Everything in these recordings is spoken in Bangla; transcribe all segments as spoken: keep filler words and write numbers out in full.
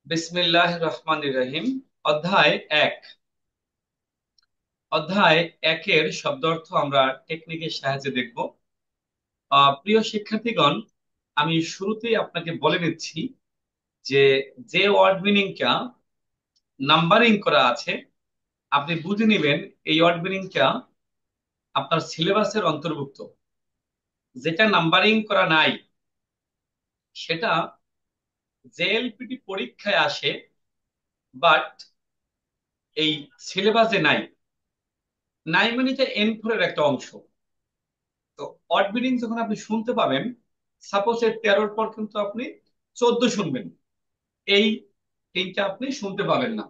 বিসমিল্লাহির রহমানির রহিম। অধ্যায় এক। অধ্যায় একের শব্দার্থ আমরা টেকনিকের সাহায্যে দেখব। আহ, প্রিয় শিক্ষার্থীগণ, আমি শুরুতেই আপনাকে বলে নিচ্ছি যে যে ওয়ার্ড মিনিংটা নাম্বারিং করা আছে আপনি বুঝে নেবেন এই ওয়ার্ড মিনিংটা আপনার সিলেবাসের অন্তর্ভুক্ত। যেটা নাম্বারিং করা নাই সেটা জেএলপিটি পরীক্ষায় আসে, বাট এই সিলেবাসে নাই। নাই মানে এটা এন ফোর এর একটা অংশ। তো অড বিডিং যখন আপনি শুনতে পাবেন, সাপোজ এর তেরোর পর কিন্তু আপনি চোদ্দ শুনবেন, এই তিনটা আপনি শুনতে পাবেন না।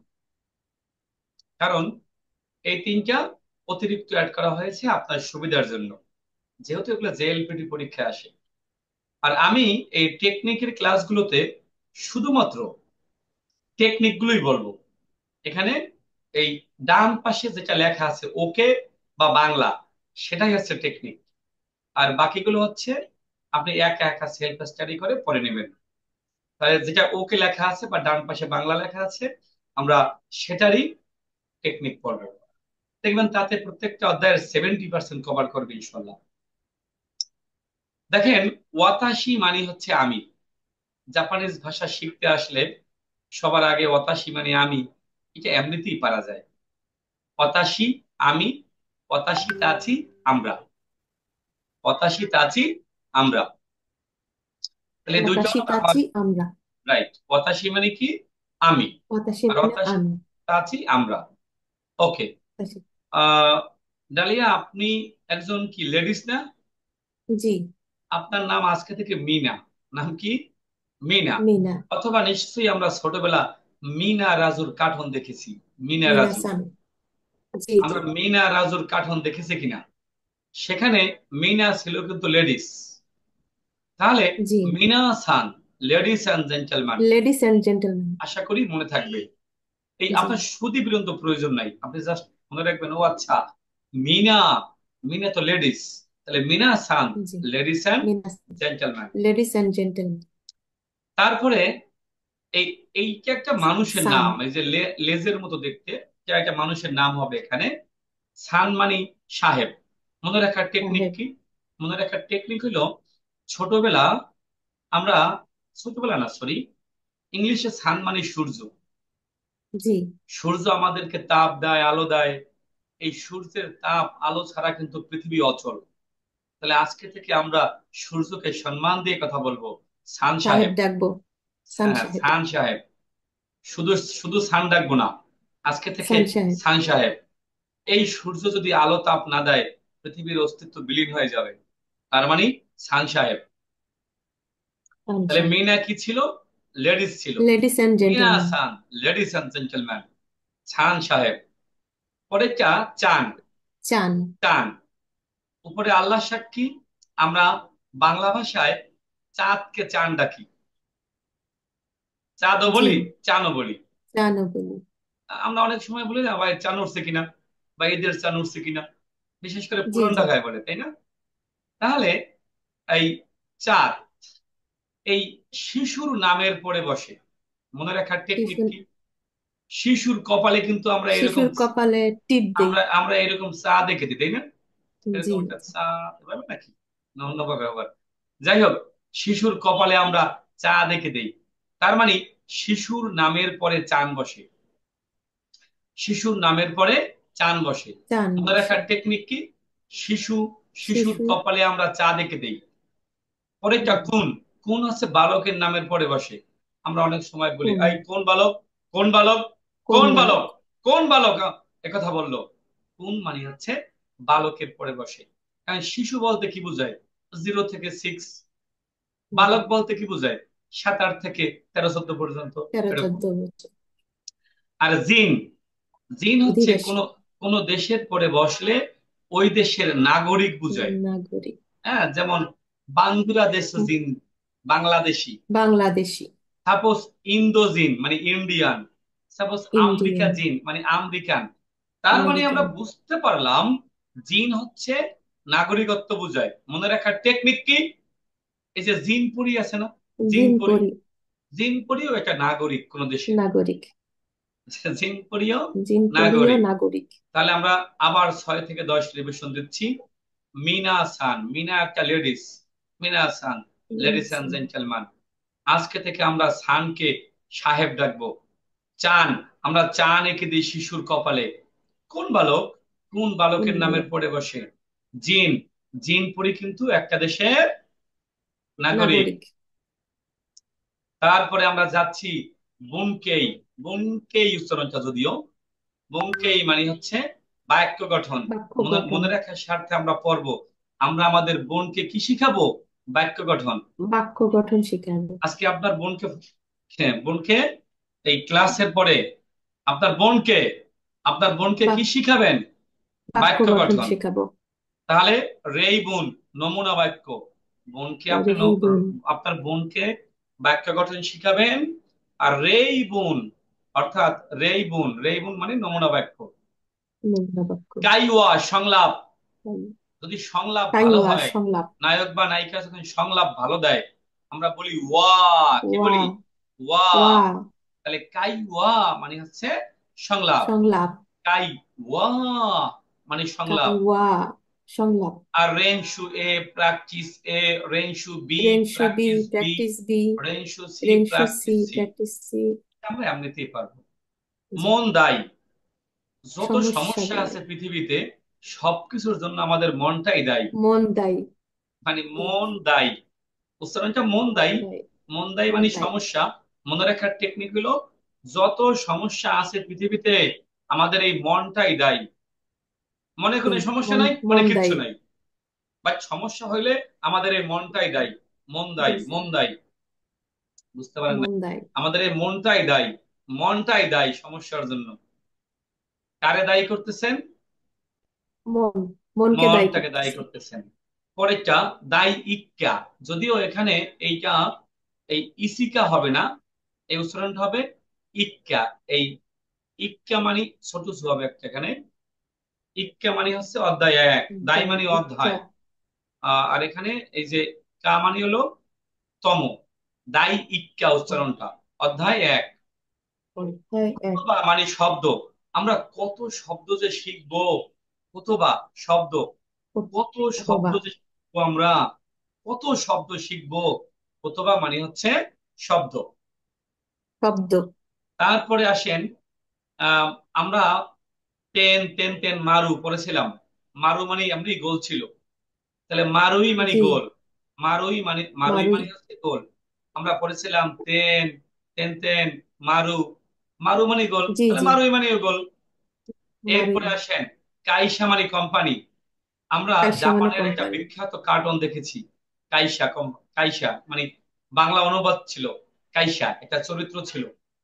কারণ এই তিনটা অতিরিক্ত অ্যাড করা হয়েছে আপনার সুবিধার জন্য, যেহেতু এগুলো জেএলপিটি পরীক্ষায় আসে। আর আমি এই টেকনিকের ক্লাসগুলোতে শুধুমাত্র টেকনিক গুলোই বলবো। এখানে এই ডান পাশে যেটা লেখা আছে ওকে বা বাংলা, সেটাই হচ্ছে টেকনিক। আর বাকিগুলো হচ্ছে আপনি একা একা সেলফ স্টাডি করে পড়ে নেবেন। তাহলে যেটা ওকে লেখা আছে বা ডান পাশে বাংলা লেখা আছে, আমরা সেটারই টেকনিক পড়বো। দেখবেন তাতে প্রত্যেকটা অধ্যায়ের সেভেন্টি পার্সেন্ট কভার করবে ইনশাল্লাহ। দেখেন, ওয়াতাশি মানে হচ্ছে আমি। জাপানিজ ভাষা শিখতে আসলে সবার আগে ওয়াতাশি মানে আমি, এটা এমনিতেই পারা যায়। ওয়াতাশি আমি, ওয়াতাশি তাচি আমরা, ওয়াতাশি তাচি আমরা। তাহলে দুইটা বাতাসি হয়। কাচি আমরা। রাইট, ওয়াতাশি মানে কি? আমি। বাতাসি আর মানে ওয়াতাশি আমি। তাচি আমরা। ওকে। বাতাসি। আহ ডালিয়া, আপনি একজন কি লেডিস না? জি। আপনার নাম আজকে থেকে মিনা। নাম কি? মিনা। মিনা। অথবা নিশ্চয়ই আমরা ছোটবেলা মিনা রাজুর কার্টুন দেখেছি। মিনা মিনা রাজু। সান। জি জি। আমরা মিনা রাজুর কার্টুন দেখেছি কিনা? সেখানে মিনা ছিল কিন্তু লেডিস। তাহলে জি। মিনা সান, ladies and gentleman. Ladies and gentleman. আশা করি মনে থাকবে। এই জি আপনার সুদী বিরন্ত প্রয়োজন নাই, আপনি জাস্ট মনে রাখবেন, ও আচ্ছা, মিনা, মিনা তো লেডিস, তাহলে মিনা সান, জি। লেডিস অ্যান্ড মিনা সান। জেন্টলম্যান। Ladies and gentleman. তারপরে এই এইটা একটা মানুষের সান। নাম, এই যে লে- লেজের মতো দেখতে, এটা একটা মানুষের নাম হবে এখানে। সান মানে সাহেব। মনে রাখার টেকনিক সাহেব। কি? মনে রাখার টেকনিক হলো, ছোটবেলা আমরা, ছোটবেলা না সরি, ইংলিশে সান মানে সূর্য। জি। সূর্য আমাদেরকে তাপ দেয়, আলো দেয়। এই সূর্যের তাপ আলো ছাড়া কিন্তু পৃথিবী অচল। তাহলে আজকে থেকে আমরা সূর্যকে সম্মান দিয়ে কথা বলবো, সান সাহেব সাহেব। ডাকবো। সান হ্যাঁ, সাহেব। সান সাহেব। শুধু শুধু সান ডাকবো না, আজকে থেকে সান সাহেব। সান সাহেব। এই সূর্য যদি আলো তাপ না দেয়, পৃথিবীর অস্তিত্ব বিলীন হয়ে যাবে। তার মানে সান সাহেব। সান তাহলে সাহেব। মিনা কি ছিল? লেডিস ছিল। লেডিস এন্ড মিনা জেন্টলম্যান। সান, লেডিস অ্যান্ড জেন্টলম্যান, সান সাহেব। পরেরটা চান। চান। চান, উপরে আল্লাহ সাক্ষী, আমরা বাংলা ভাষায় চাঁদকে চান ডাকি। চাঁদও জি। বলি, চানও বলি। চানও বলি। আমরা অনেক সময় বলি না ভাই, চান উঠছে কিনা, বা ঈদের চান উঠছে কিনা, বিশেষ করে জি পুরান জি। ঢাকায় বলে, তাই না? তাহলে এই চাঁদ, এই শিশুর নামের পরে বসে। মনে রাখার টেকনিক শিশু। কি? শিশুর কপালে কিন্তু আমরা এরকম, শিশুর কপালে টিপ দেই। আমরা আমরা এরকম চা দেখে দিই, তাই না? জি। এরকম একটা চা, এভাবে নাকি না অন্যভাবে আবার, যাই হোক, শিশুর কপালে আমরা চা দেখে দেই। তার মানে শিশুর নামের পরে চান বসে। শিশুর নামের পরে চান বসে। চান মনে বসে। রাখার টেকনিক কি? শিশু, শিশুর শিশু। কপালে আমরা চা দেখে দেই। পরেরটা হুম। কোন। কোন হচ্ছে বালকের নামের পরে বসে। আমরা অনেক সময় বলি, কোন। এই কোন বালক, কোন বালক, কোন কোন বালক। বালক, কোন বালক, একথা বললো। কোন মানে হচ্ছে বালকের পরে বসে। কারণ শিশু বলতে কি বোঝায়? জিরো থেকে সিক্স। জি। বালক বলতে কি বোঝায়? সাত আট থেকে তেরো চোদ্দ পর্যন্ত। তেরো এরকম। চোদ্দ বছর। আর জিন, জিন হচ্ছে কোন অধিবাসী। কোন দেশের পরে বসলে ওই দেশের নাগরিক বুঝায়। নাগরিক। হ্যাঁ, যেমন বাংলাদেশ হুম। জিন, বাংলাদেশি। বাংলাদেশি। সাপোজ ইন্দো জিন মানে ইন্ডিয়ান। Suppose America Indian. জিন মানে আমেরিকান। তার মানে আমরা আমেরিকান। বুঝতে পারলাম জিন হচ্ছে নাগরিকত্ব বুঝায়। মনে রাখার টেকনিক কি? এই যে জিনপুরি আছে না, জিনপুরি, জিনপরি। জিনপরিও একটা নাগরিক কোন দেশের। নাগরিক। জিনপরিও জিনপরিও নাগরিক। নাগরিক। তাহলে আমরা আবার ছয় থেকে দশ রিভিশন দিচ্ছি। মিনা সান, মিনা একটা লেডিস। মিনা সান, লেডিস এন্ড আচ্ছা। জেন্টলম্যান। আজকে থেকে আমরা সানকে সাহেব ডাকবো। চান, আমরা চান এঁকে দিই শিশুর কপালে। কোন বালক? কোন কোন বালকের নামের বালক? পড়ে বসে? জিন। জিন পরি কিন্তু একটা দেশের নাগরিক। নাগরিক। তারপরে আমরা যাচ্ছি বুনকেই। বুনকেই উচ্চারণটা যদিও, বুনকেই মানে হচ্ছে বাক্য গঠন। বাক্য মনে গঠন। মনে রাখার স্বার্থে আমরা পড়বো, আমরা আমাদের বোনকে কি শিখাবো? বাক্য গঠন। বাক্য গঠন শেখানো। আজকে আপনার বোনকে, হ্যাঁ বোনকে, এই ক্লাসের পরে আপনার বোনকে, আপনার বোনকে কি বাক- শিখাবেন? বাক্য বাক্য গঠন গঠন। শেখাবো। তাহলে রেই বোন, নমুনা বাক্য। বোনকে আপনি রে ন- বোন। আপনার বোনকে বাক্য গঠন শিখাবেন। আর রেই বোন, অর্থাৎ রেই বোন, রেই বোন মানে নমুনা বাক্য। নমুনা বাক্য। কাইওয়া সংলাপ। যদি সংলাপ ভালো কাইওয়া হয়, সংলাপ। নায়ক বা নায়িকা যখন সংলাপ ভালো দেয়, আমরা বলি ওয়া। কি ওয়া। বলি? ওয়া। ওয়া তাহলে কাই ওয়া মানে হচ্ছে সংলাপ। সংলাপ। কাই ওয়া মানে সংলাপ। কাইওয়া সংলাপ। আর রেনশু এ প্র্যাকটিস এ, রেনশু বি রেনশো B practice B, practice B. রেনশু সি রেনশো C practice C. Practice C. আমরা এমনিতেই পারবো। জি। মন দায়ী। যত সমস্যা সমস্যা দায়ী। আছে পৃথিবীতে, সবকিছুর জন্য আমাদের মনটাই দায়ী। মন দায়ী। মানে জি। মন দায়ী, উচ্চারণটা মন মন দায়ী। দায়ী। মন দায়ী মন মানে দায়ী। সমস্যা। মনে রাখার টেকনিক হলো, যত সমস্যা আছে পৃথিবীতে, আমাদের এই মনটাই দায়ী। মনে জি। কোনো সমস্যা মন নাই, মনে মন কিচ্ছু দায়ী। নাই, বাট সমস্যা হইলে আমাদের এই মনটাই দায়ী। মন দায়ী, বুঝছি। মন দায়ী। বুঝতে পারেন না? মন দায়ী। আমাদের এই মনটাই দায়ী। মনটাই দায়ী সমস্যার জন্য। কারে দায়ী করতেছেন? মন। মনকে দায়ী মনটাকে দায়ী করতেছে। করতেছেন। পরেরটা দায়ী ইক্কা। যদিও এখানে এইটা, এই ইসিকা হবে না, এই উচ্চারণটা হবে ইক্কা। এই ইক্কা মানে ছোট সু হবে একটা এখানে। ইক্কা মানে হচ্ছে অধ্যায় এক, দায় দায়ী মানে ইচ্ছা। অধ্যায়। আহ, আর এখানে এই যে কা মানে হলো তম। দায়ী ইক্কা উচ্চারণটা, অধ্যায় এক। অধ্যায় এক। কুতুবা মানে শব্দ। আমরা কত শব্দ যে শিখবো, কুতুবা শব্দ। কত শব্দ অথবা। যে শিখবো আমরা, কত শব্দ শিখবো। কুতুবা মানে হচ্ছে শব্দ। শব্দ। তারপরে আসেন, আহ, আমরা টেন টেন টেন মারু পড়েছিলাম। মারু মানে এমনি গোল ছিল। তাহলে মারুই মানে জি। গোল। মারুই মানে, মারুই মারুই। মানে হচ্ছে গোল। আমরা পড়েছিলাম তেন, তেন তেন মারু। মারু মানে গোল, জি তাহলে জি। মারুই মানে গোল। মারুই। এরপরে আসেন কাইসা মানে কোম্পানি। আমরা কাইসা মানে জাপানের একটা কোম্পানি। বিখ্যাত কার্টুন দেখেছি, কাইসা কম। কাইসা মানে বাংলা অনুবাদ ছিল কাইসা, একটা চরিত্র ছিল।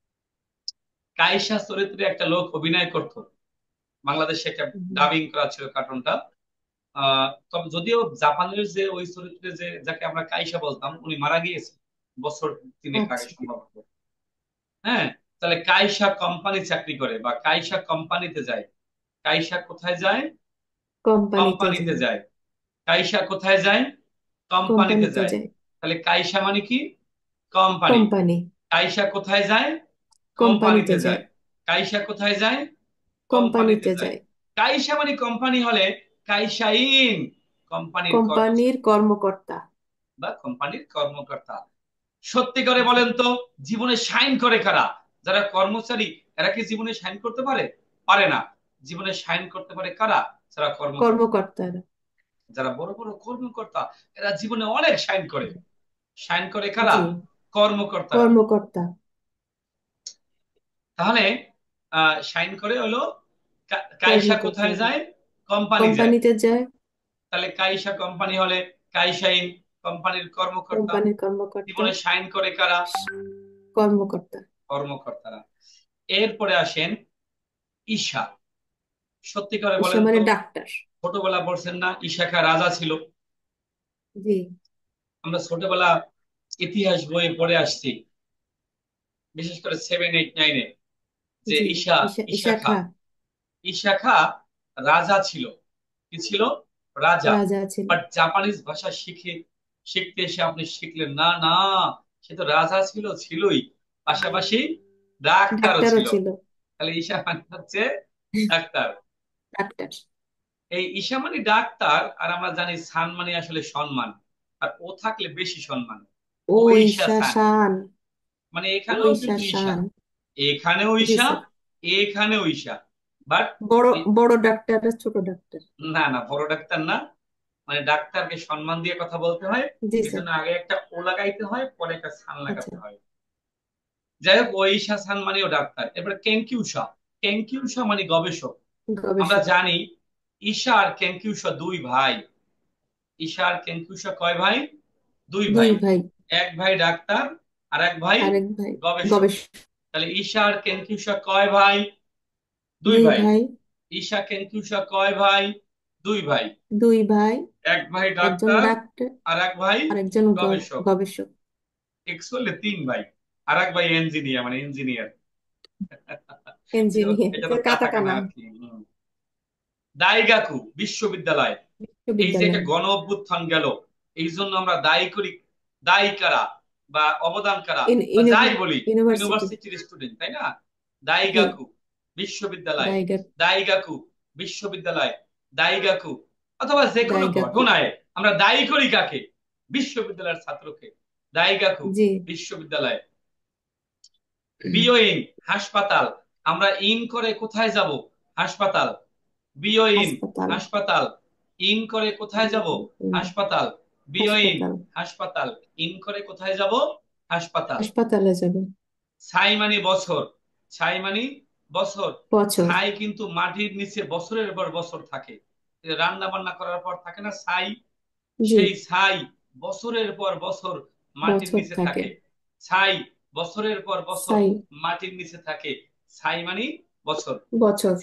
কাইসা চরিত্রে একটা লোক অভিনয় করত, বাংলাদেশে একটা হুম। ডাবিং করা ছিল কার্টুনটা। আহ তবে যদিও জাপানের যে ওই চরিত্রে যে যাকে আমরা কাইসা বলতাম, উনি মারা গিয়েছে বছর তিনেক আগে আচ্ছা। সম্ভবত। হ্যাঁ। তাহলে কাইসা কোম্পানি চাকরি করে বা কাইসা কোম্পানিতে যায়। কাইসা কোথায় যায়? কোম্পানিতে কোম্পানিতে যায়। যায়। কাইসা কোথায় যায়? কোম্পানিতে কোম্পানিতে যায়। যায়। তাহলে কাইসা মানে কি? কোম্পানি। কোম্পানি। কাইসা কোথায় যায়? কোম্পানিতে কোম্পানিতে যায়। যায়। কাইসা কোথায় যায়? কোম্পানিতে কোম্পানিতে যায়। যায়। কাইসা মানে কোম্পানি হলে কাইসাইন, কোম্পানির কোম্পানির কর্মচারী কর্মকর্তা। বা কোম্পানির কর্মকর্তা। সত্যি করে জি। বলেন তো, জীবনে শাইন করে কারা? যারা কর্মচারী, এরা কি জীবনে শাইন করতে পারে? পারে না। জীবনে শাইন করতে পারে কারা? যারা কর্মকর্তা। কর্মকর্তারা। যারা বড় বড় কর্মকর্তা, এরা জীবনে অনেক শাইন করে। শাইন করে কারা? জি। কর্মকর্তারা। কর্মকর্তা। তাহলে আহ শাইন করে হলো কা- কাইসা কোথায় কর্মকর্তারা। যায়? কোম্পানি যায়। কোম্পানিতে যায়। তাহলে কাইসা কোম্পানি হলে কাইসাইন, কোম্পানির কর্মকর্তা। কোম্পানির কর্মকর্তা। জীবনে শাইন করে কারা? কর্মকর্তা। কর্মকর্তারা। এরপরে আসেন ঈশা। সত্যি করে পেশা বলেন মানে তো, ডাক্তার। ছোটবেলা পড়ছেন না ঈশা খা রাজা ছিল? জি। আমরা ছোটবেলা ইতিহাস বইয়ে পড়ে আসছি, বিশেষ করে সেভেন এইট নাইনে, যে জি। ঈশা, ঈশা ঈশা ঈশা খা, খা। ঈশা খা রাজা ছিল। কি ছিল? রাজা। রাজা ছিল। বাট জাপানিজ ভাষা শিখে, শিখতে এসে আপনি শিখলেন না, না, সে তো রাজা ছিল, ছিলই, পাশাপাশি ডাক্তারও ডাক্তারও ছিল। ছিল। তাহলে ঈশা মানে হচ্ছে ডাক্তার। ডাক্তার। এই ঈশা মানে ডাক্তার, আর আমরা জানি সান মানে আসলে সম্মান, আর ও থাকলে বেশি সম্মান। ও ও ঈশা ঈশা সান, শান। মানে ও এখানেও ঈশা কিন্তু ঈশা, শান। এখানেও জি ঈশা, স্যার। এখানেও ঈশা। বাট বড় বড় ডাক্তার আর ছোট ডাক্তার। না না, বড় ডাক্তার না। মানে ডাক্তারকে সম্মান দিয়ে কথা বলতে হয়, জি এই স্যার। জন্য আগে একটা ও লাগাইতে হয়, পরে একটা সান আচ্ছা। লাগাতে হয়। যাই হোক, ওই ঈশা সান মানেও ডাক্তার। এরপরে কেনকিউসা, কেনকিউসা মানে গবেষক। আমরা গবেষক। জানি ঈশা আর কেনকিউসা দুই ভাই। ঈশা আর কেনকিউসা কয় ভাই? দুই দুই ভাই। ভাই। এক ভাই ডাক্তার, আর এক ভাই আরেক ভাই গবেষক। গবেষক। তাহলে ঈশা আর কেনকিউসা কয় ভাই? দুই দুই ভাই। ভাই। ঈশা কেনকিউসা কয় ভাই? দুই ভাই। দুই ভাই। এক ভাই একজন ডাক্তার, ডাক্তার, আর এক ভাই আরেকজন গ- গবেষক। গবেষক। অ্যাকচুয়ালি তিন ভাই, আর এক ভাই ইঞ্জিনিয়ার, মানে ইঞ্জিনিয়ার। ইঞ্জিনিয়ার, এটা তো কাটাকানা কাতাকানা। আর কি। হুম। দাইগাকু বিশ্ববিদ্যালয়। এই যে একটা বিশ্ববিদ্যালয়। গণ অভ্যুত্থান গেল, এই জন্য আমরা দায়ী করি, দায়ী কারা বা অবদান কারা বা যাই বলি, ইউনিভার্সিটি। ইউনিভার্সিটির স্টুডেন্ট, তাই না? জি। দাইগাকু বিশ্ববিদ্যালয়, দাইগার। দাইগাকু বিশ্ববিদ্যালয়, দাইগাকু। অথবা যে কোনো দাইগাকু। ঘটনায় আমরা দায়ী করি কাকে? বিশ্ববিদ্যালয়ের ছাত্রকে। দাইগাকু জি। বিশ্ববিদ্যালয়। বিওইন হাসপাতাল, আমরা ইন করে কোথায় যাব? হাসপাতাল। বিওইন হাসপাতাল। হাসপাতাল, ইন করে কোথায় যাব? উম, হাসপাতাল। বিওইন হাসপাতাল। হাসপাতাল, ইন করে কোথায় যাব? হাসপাতাল। হাসপাতালে যাবে। ছাই মানে বছর, ছাই মানে বছর। বছর। ছাই কিন্তু মাটির নিচে বছরের পর বছর থাকে। রান্না বান্না করার পর থাকে না ছাই, জি। সেই ছাই বছরের পর বছর মাটির বছর নিচে থাকে। থাকে। ছাই বছরের পর বছর সাই। মাটির নিচে থাকে। ছাই মানে বছর। বছর।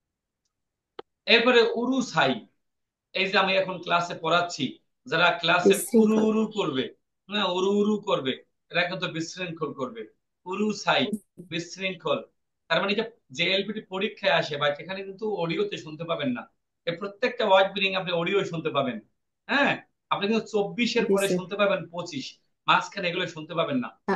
এরপরে উরু ছাই, এই যে আমি এখন ক্লাসে পড়াচ্ছি, যারা ক্লাসে উরু বিশৃঙ্খল। উরু করবে, হ্যাঁ উরু উরু করবে, এরা কিন্তু বিশৃঙ্খল করবে। উরু ছাই, বিশৃঙ্খল। তার মানে যে যে এলপিটি পরীক্ষায় আসে বা সেখানে কিন্তু অডিওতে শুনতে পাবেন না। এই প্রত্যেকটা ওয়ার্ড মিনিং আপনি অডিও শুনতে পাবেন। হ্যাঁ, আপনি কিন্তু চব্বিশের জি পরে স্যার। শুনতে পাবেন পঁচিশ, মাঝখানে এগুলো শুনতে পাবেন না। আ,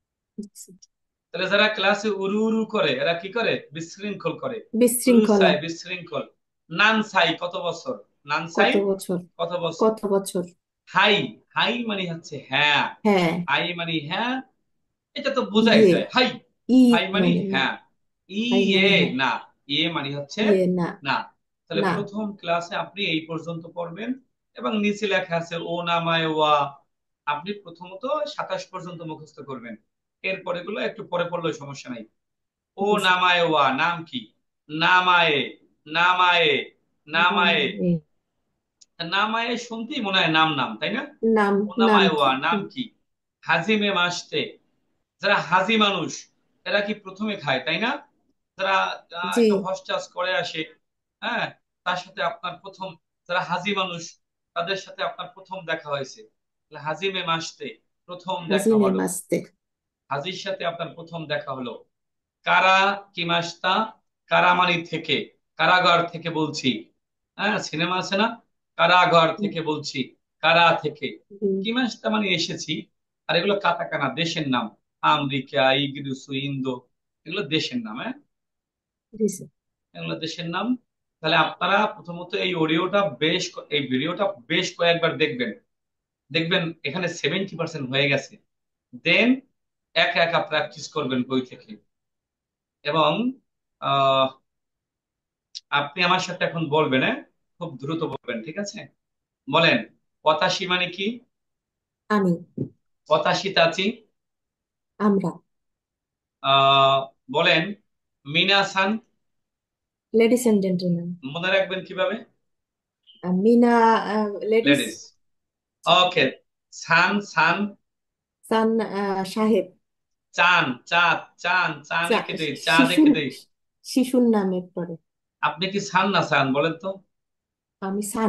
তাহলে যারা ক্লাসে উরু উরু করে, এরা কি করে? বিশৃঙ্খল করে। উরু বিশৃঙ্খলা। ছাই, বিশৃঙ্খল। নান ছাই কত বছর? নান ছাই কত বছর। কত বছর? কত বছর। হাই, হাই মানে হচ্ছে হ্যাঁ। হ্যাঁ। হাই মানে হ্যাঁ, এটা তো বোঝাই ইয়ে। যায়। হাই, ই হাই মানে মানে না। হ্যাঁ। ই আই এ মানে হ্যাঁ। না, এ মানে হচ্ছে ইয়ে না। না। তাহলে না। প্রথম ক্লাসে আপনি এই পর্যন্ত পড়বেন, এবং নিচে লেখা আছে ও নামায় ওয়া, আপনি প্রথমত সাতাশ পর্যন্ত মুখস্থ করবেন। এরপরে গুলো একটু পরে পড়লেও সমস্যা নাই। ও জি স্যার। নামায় ওয়া, নাম কি? নামায়ে, নামায়ে, নাম নামায়ে। এ। নামায়ে শুনতেই মনে হয় নাম নাম, তাই না? নাম। নাম ওনামায় কি? ওয়া, নাম কি? হাজিমে মাসতে, যারা হাজি মানুষ, এরা কি প্রথমে খায়, তাই না? যারা আহ, জি। একটু হজ টাজ করে আসে, হ্যাঁ, তার সাথে আপনার প্রথম, যারা হাজি মানুষ, তাদের সাথে আপনার প্রথম দেখা হয়েছে, তাহলে হাজিমে মাসতে, প্রথম দেখা হাজিমে হলো। মাস্তে। হাজির সাথে আপনার প্রথম দেখা হলো। কারা কি মাসতা, কারামানি থেকে, কারাগার থেকে বলছি। হ্যাঁ, সিনেমা আছে না, কারাগার থেকে বলছি, কারা থেকে। হুম। কি মাসতা মানে এসেছি। আর এগুলো কাতাকানা, দেশের নাম। আমেরিকা, ইগ্রিসু, ইন্দো, এগুলো দেশের নাম। হ্যাঁ, জি স্যার। এগুলো দেশের নাম। তাহলে আপনারা প্রথমত এই অডিওটা বেশ ক- এই ভিডিওটা বেশ কয়েকবার দেখবেন। দেখবেন এখানে সেভেন্টি পার্সেন্ট হয়ে গেছে। দেন একা একা প্র্যাকটিস করবেন বই থেকে। এবং আহ আপনি আমার সাথে এখন বলবেন, হ্যাঁ, খুব দ্রুত বলবেন, ঠিক আছে? বলেন, পতাশি মানে কি? আমি। পতাশি তাচি। আমরা। আহ বলেন, মিনাসান। Ladies and gentleman. মনে রাখবেন কিভাবে? মিনা। লেডিস। লেডিস। ওকে। সান, সান। সান। সাহেব। চান, চাঁদ, চান, চান চা- এঁকে দেই, চাঁদ শিশুর। এঁকে দেই। শিশুর নামের পরে। আপনি কি সান না চান বলেন তো? আমি সান।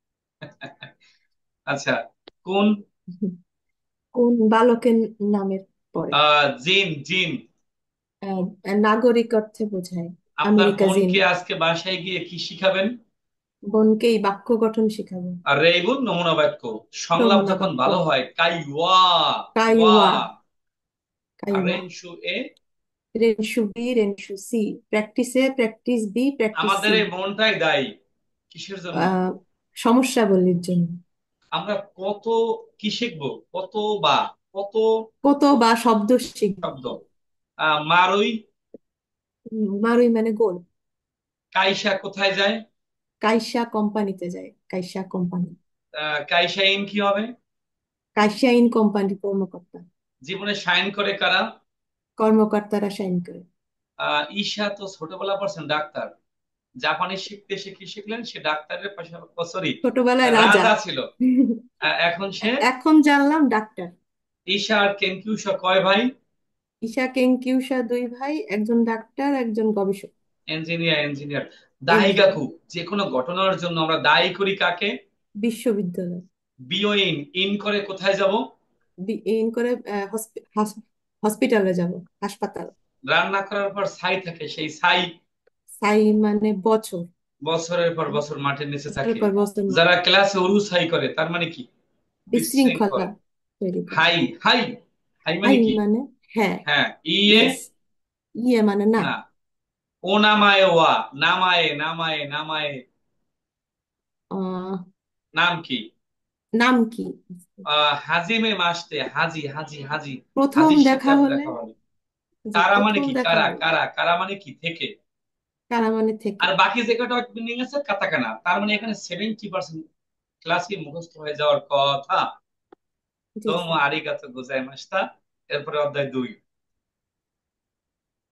আচ্ছা, কোন? কোন বালকের নামের পরে। আহ জিন, জিন। আহ, নাগরিক অর্থে বোঝায়। আপনার আমেরিকা জিন। বোনকে আজকে বাসায় গিয়ে কি শিখাবেন? বোনকেই বাক্য গঠন শিখাবো। আর রেইবুন নমুনা বাক্য। সংলাপ নমুনা যখন বাক্য। ভালো হয়, কাই ওয়া, ওয়া, কাইওয়া। আর কাইওয়া। রেনশু এ। রেনশু বি, রেনশু C. Practice A, practice B, practice আমাদের সি। এই মনটাই দায়ী কিসের জন্য? আহ সমস্যাবলীর জন্য। আমরা কত কি শিখবো, কত বা কত কত বা শব্দ শব্দ। শিখবো। আহ মারুই। উম, মারুই মানে গোল। কাইসা কোথায় যায়? কাইসা কোম্পানিতে যায়, কাইসা কোম্পানি। আহ কাইসা ইন কি হবে? কাইসা ইন কোম্পানির কর্মকর্তা। জীবনে সাইন করে কারা? কর্মকর্তারা সাইন করে। আহ ঈশা তো ছোটবেলা পড়ছেন ডাক্তার, জাপানি শিখতে শিখে শিখলেন সে ডাক্তারের পাশাপাশি, সরি, ছোটবেলায় রাজা। রাজা ছিল। আহ, এখন সে। এ- এখন জানলাম ডাক্তার। ঈশা আর কেনকিউসা কয় ভাই? ঈশা কেনকিউসা দুই ভাই, একজন ডাক্তার, একজন গবেষক। Engineer, engineer. দাইগাকু, ইঞ্জিনিয়ার। যে কোনো ঘটনার জন্য আমরা দায়ী করি কাকে? বিশ্ববিদ্যালয়। বিও ইন, ইন করে কোথায় যাব? বি- ইন করে আহ, হসপি- হাস- হসপিটালে যাব, হাসপাতাল। রান্না করার পর ছাই থাকে, সেই ছাই সাই মানে বছর। বছরের পর বছর মাটির নিচে বছরের থাকে। পর বছর যারা মাটি। ক্লাসে অরু ছাই করে তার মানে কি? বিশৃঙ্খল। বিশৃঙ্খলা তৈরি করে। হাই, হাই, হাই মানে হাই কি? মানে হ্যাঁ। হ্যাঁ, ইয়ে। ইয়েস। ইয়ে মানে না। না, ও নামায়ে ওয়া, নামায়ে নামায়ে নামায়ে, আহ, নাম কি? নাম কি? আহ হাজিমে মাসতে, হাজি হাজি হাজি। প্রথম হাজির সাথে দেখা আর হলে। দেখা হবে। জি, কারা মানে প্রথম কি? দেখা কারা হলে। কারা কারা মানে কি? থেকে। কারা মানে থেকে। আর বাকি যে কটা মিনিং আছে কাতাকানা, তার মানে এখানে সেভেন্টি পার্সেন্ট ক্লাসই মুখস্থ হয়ে যাওয়ার কথা। জি তোমো স্যার। আরিগাতো গোজাইমাস্তা। এরপরে অধ্যায় দুই।